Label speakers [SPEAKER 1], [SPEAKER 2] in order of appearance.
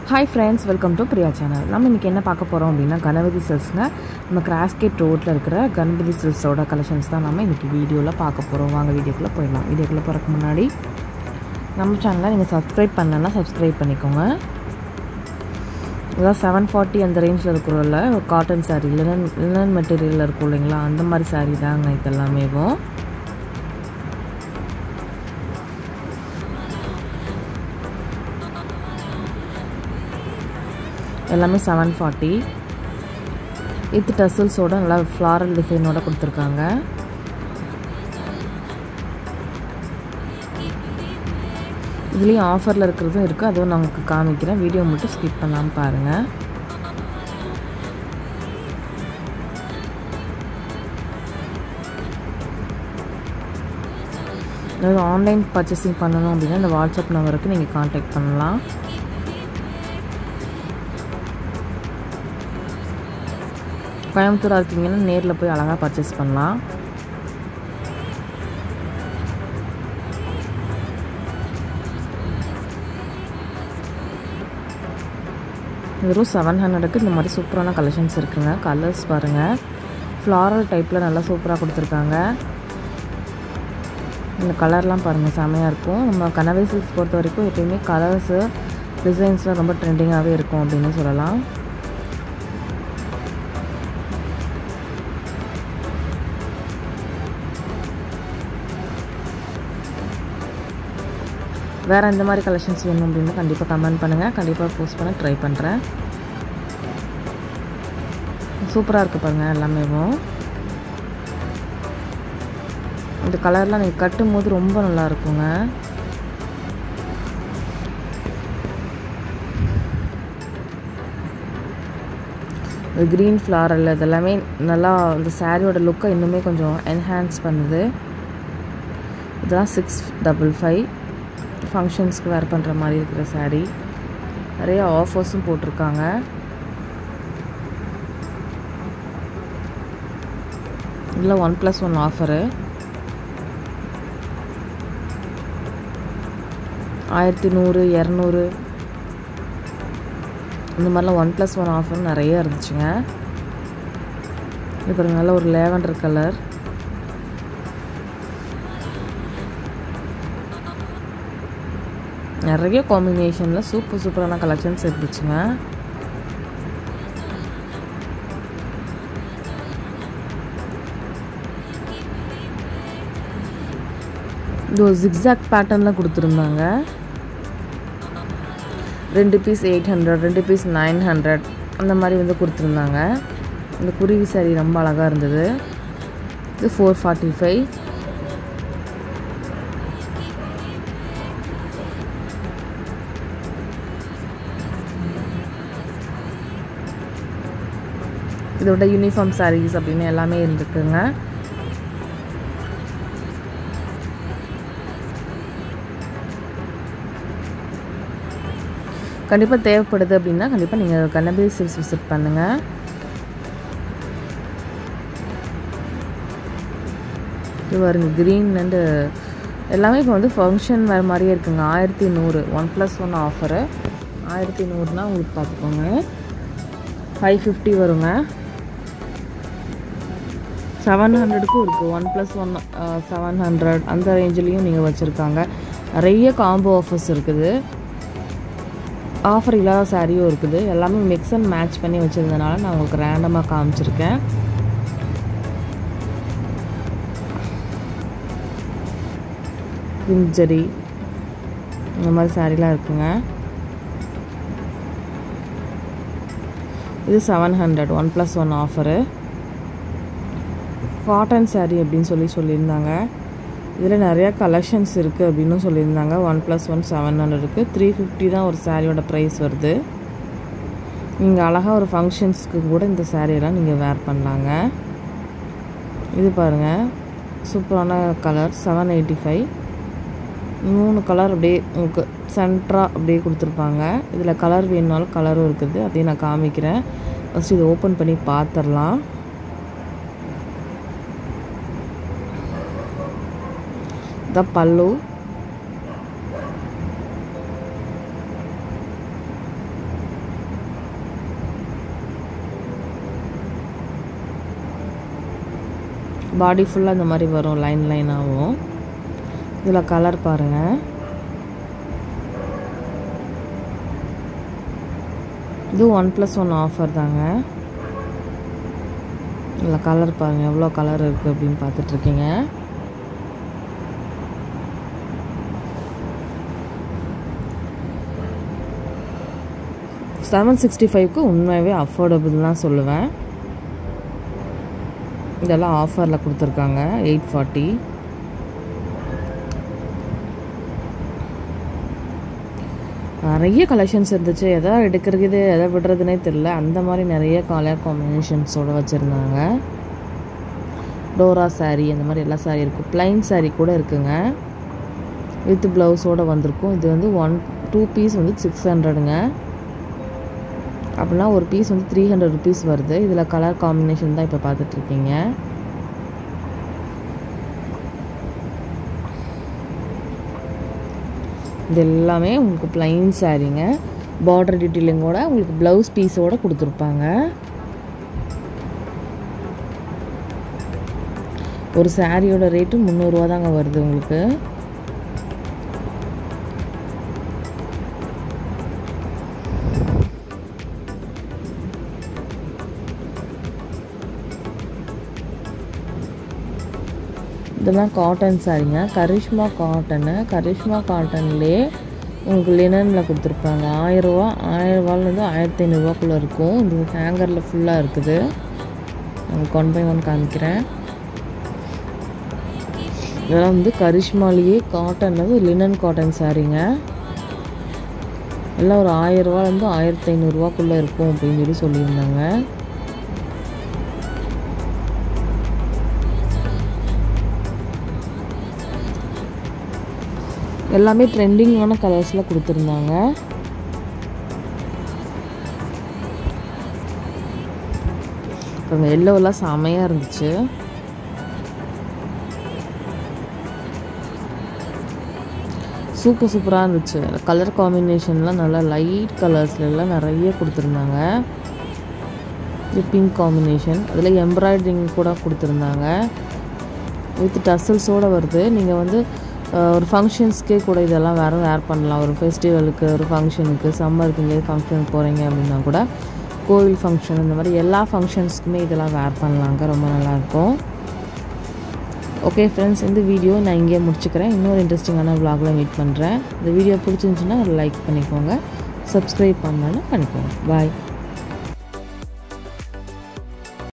[SPEAKER 1] Hi friends, welcome to Priya channel. நம்ம இன்னைக்கு என்ன பார்க்க போறோம் அப்படினா கணபதி சில்க்ஸ்ங்க. நம்ம கிராஸ்கேட் ரோட்ல இருக்கிற கணபதி சில்க்ஸோட கலெக்ஷன்ஸ் தான் நம்ம இன்னைக்கு வீடியோல பார்க்க போறோம். வாங்க வீடியோக்குள்ள போய்டலாம். வீடியோக்குள்ள போறதுக்கு முன்னாடி நம்ம சேனலை நீங்க Subscribe பண்ணலனா Subscribe பண்ணிக்கோங்க. இது 740 அந்த ரேஞ்சில இருக்குறல ஒரு காட்டன் saree linen மெட்டீரியல்ல இருக்கும் இல்லைங்களா அந்த மாதிரி saree தாங்க இதெல்லாமேவும். எல்லாமே 740 வித் டசல்ஸோட நல்ல ஃப்ளாரல் டிசைனோட கொடுத்துருக்காங்க. இதுலேயும் ஆஃபரில் இருக்கிறதும் இருக்குது, அதுவும் நான் உங்களுக்கு காமிக்கிறேன். வீடியோ மட்டும் ஸ்கிப் பண்ணாமல் பாருங்கள். அதாவது ஆன்லைன் பர்ச்சேசிங் பண்ணணும் அப்படின்னா இந்த வாட்ஸ்அப் நம்பருக்கு நீங்கள் கான்டாக்ட் பண்ணலாம். கோயம்புத்தூரா இருக்கீங்கன்னா நேரில் போய் அழகாக பர்ச்சேஸ் பண்ணலாம். வெறும் 700க்கு இந்த மாதிரி சூப்பரான கலெக்ஷன்ஸ் இருக்குங்க. கலர்ஸ் பாருங்கள், ஃப்ளாரல் டைப்பில் நல்லா சூப்பராக கொடுத்துருக்காங்க. இந்த கலர்லாம் பாருங்கள் செமையாக இருக்கும். நம்ம கனவை சில்க்ஸ் பொறுத்த வரைக்கும் எப்பயுமே கலர்ஸு டிசைன்ஸ்லாம் ரொம்ப ட்ரெண்டிங்காகவே இருக்கும் அப்படின்னு சொல்லலாம். வேறு இந்த மாதிரி கலெக்ஷன்ஸ் வேணும் அப்படின்னு கண்டிப்பாக கமெண்ட் பண்ணுங்கள். கண்டிப்பாக போஸ்ட் பண்ண ட்ரை பண்ணுறேன். சூப்பராக இருக்குது பாருங்கள் எல்லாமேவும். இந்த கலர்லாம் நீங்கள் கட்டும் போது ரொம்ப நல்லா இருக்குங்க. க்ரீன் ஃப்ளாரல் இதெல்லாமே நல்லா இந்த சாரியோட லுக்கை இன்னுமே கொஞ்சம் என்ஹான்ஸ் பண்ணுது. இதெல்லாம் 655 ஃபங்க்ஷன்ஸ்க்கு வேர் பண்ணுற மாதிரி இருக்கிற சாரீ. நிறைய ஆஃபர்ஸும் போட்டிருக்காங்க. இதில் 1+1 ஆஃபரு 1100 200 இந்த மாதிரிலாம் 1+1 ஆஃபர் நிறைய இருந்துச்சுங்க. இப்போ நல்ல ஒரு லேவண்டர் கலர், நிறைய காம்பினேஷனில் சூப்பரான கலெக்ஷன்ஸ் இருந்துச்சுங்க. இது ஒரு ஜிக்ஸாக் பேட்டர்னில் கொடுத்துருந்தாங்க. 2 பீஸ் 800, 2 பீஸ் 900 அந்த மாதிரி வந்து கொடுத்துருந்தாங்க. இந்த குருவி சாரி ரொம்ப அழகாக இருந்தது. இது 445. இதோட யூனிஃபார்ம் சாரீஸ் அப்படின்னு எல்லாமே இருந்துக்குங்க. கண்டிப்பாக தேவைப்படுது அப்படின்னா கண்டிப்பாக நீங்கள் கணபதி சில்க்ஸ் விசிட் பண்ணுங்கள். இது வருங்க க்ரீன் அண்டு எல்லாமே இப்போ வந்து ஃபங்க்ஷன் வேறு மாதிரியே இருக்குங்க. 1100 1+1 ஆஃபரு 1100னா உங்களுக்கு பார்த்துக்கோங்க 550 வருங்க. 700க்கும் இருக்குது 1+1 700 அந்த ரேஞ்சிலையும் நீங்கள் வச்சுருக்காங்க. நிறைய காம்போ ஆஃபர்ஸ் இருக்குது. ஆஃபர் இல்லாத சாரியும் இருக்குது. எல்லாமே மிக்ஸ் அண்ட் மேட்ச் பண்ணி வச்சுருந்தனால நான் உங்களுக்கு ரேண்டமாக காமிச்சிருக்கேன். பிஞ்சரி இந்த மாதிரி சாரீலாம் இருக்குங்க. இது 700 1+1 ஆஃபரு. காட்டன் சாரீ அப்படின்னு சொல்லியிருந்தாங்க. இதில் நிறையா கலெக்ஷன்ஸ் இருக்குது அப்படின்னு சொல்லியிருந்தாங்க. 1+1 700க்கு 350 தான் ஒரு சாரியோட ப்ரைஸ் வருது. நீங்கள் அழகாக ஒரு ஃபங்க்ஷன்ஸ்க்கு கூட இந்த சாரியெல்லாம் நீங்கள் வேர் பண்ணலாங்க. இது பாருங்கள் சூப்பரான கலர் 785. 3 கலர் அப்படியே உங்களுக்கு சென்ட்ராக அப்படியே கொடுத்துருப்பாங்க. இதில் கலர் வேணுனாலும் கலரும் இருக்குது, அதையும் நான் காமிக்கிறேன். ஃபஸ்ட்டு இதை ஓப்பன் பண்ணி பார்த்துடலாம். த பல்லு, பாடி ஃபுல்லாக இந்த மாதிரி வரும் லைன் லைனாகவும். இதில் கலர் பாருங்கள். இது 1+1 ஆஃபர் தாங்க. இதில் கலர் பாருங்கள், எவ்வளோ கலர் இருக்குது அப்படின்னு பார்த்துட்ருக்கீங்க. $765க்கு உண்மையாகவே அஃபோர்டபுள் தான் சொல்லுவேன். இதெல்லாம் ஆஃபரில் கொடுத்துருக்காங்க. $840. நிறைய கலெக்ஷன்ஸ் இருந்துச்சு. எதை எடுக்கிறது எதை விடுறதுனே தெரில. அந்த மாதிரி நிறைய கலர் காம்பினேஷன்ஸோடு வச்சுருந்தாங்க. டோரா சாரீ அந்த மாதிரி எல்லா சாரீ இருக்கும். ப்ளைன் சாரீ கூட இருக்குங்க, வித் ப்ளவுஸோடு வந்திருக்கும். இது வந்து 2 பீஸ் வந்து 600ங்க. அப்படின்னா ஒரு பீஸ் வந்து 300 rupees வருது. இதில் கலர் காம்பினேஷன் தான் இப்போ பார்த்துட்ருக்கீங்க. இது எல்லாமே உங்களுக்கு ப்ளைன் சாரீங்க. பார்டர் டீட்டெயிலிங்கோட உங்களுக்கு ப்ளவுஸ் பீஸோடு கொடுத்துருப்பாங்க. ஒரு சாரியோட ரேட்டு 300 ரூபா தாங்க வருது உங்களுக்கு. இதெல்லாம் காட்டன் சாரீங்க. கரிஷ்மா காட்டனு. கரிஷ்மா காட்டன்லேயே உங்களுக்கு லினனில் கொடுத்துருப்பாங்க. 1000 ரூபா, 1000 ரூபாலேருந்து 1500 ரூபாக்குள்ளே இருக்கும். இந்த ஹேங்கரில் ஃபுல்லாக இருக்குது. உங்களுக்கு 1 by 1 காமிக்கிறேன். இதெல்லாம் வந்து கரிஷ்மாலேயே காட்டன், லினன் காட்டன் சாரீங்க. எல்லாம் ஒரு 1000 ரூபாலேருந்து 1500 ரூபாக்குள்ளே இருக்கும் அப்படின்னு சொல்லியிருந்தாங்க. எல்லாமே ட்ரெண்டிங்கான கலர்ஸில் கொடுத்துருந்தாங்க. இப்போ எல்லோவெல்லாம் செமையாக இருந்துச்சு. சூப்பராக இருந்துச்சு. கலர் காம்பினேஷன்லாம் நல்லா லைட் கலர்ஸ்லாம் நிறைய கொடுத்துருந்தாங்க. இது பிங்க் காம்பினேஷன். அதில் எம்ப்ராய்டரிங் கூட கொடுத்துருந்தாங்க. வித் டசல்ஸோடு வருது. நீங்கள் வந்து ஒரு ஃபங்க்ஷன்ஸ்க்கே கூட இதெல்லாம் வேர் பண்ணலாம். ஒரு ஃபெஸ்டிவலுக்கு, ஒரு ஃபங்க்ஷனுக்கு, சம்மருக்கு எங்கேயாவது ஃபங்க்ஷனுக்கு போகிறீங்க அப்படின்னா கூட, கோவில் ஃபங்க்ஷன் இந்த மாதிரி எல்லா ஃபங்க்ஷன்ஸ்க்குமே இதெல்லாம் வேர் பண்ணலாங்க. ரொம்ப நல்லாயிருக்கும். ஓகே ஃப்ரெண்ட்ஸ், இந்த வீடியோ நான் இங்கேயே முடிச்சுக்கிறேன். இன்னொரு இன்ட்ரெஸ்டிங்கான vlogல மீட் பண்ணுறேன். இந்த வீடியோ பிடிச்சிருந்துச்சுன்னா லைக் பண்ணிக்கோங்க, சப்ஸ்கிரைப் பண்ணாலும் பண்ணிக்கோங்க. பாய்.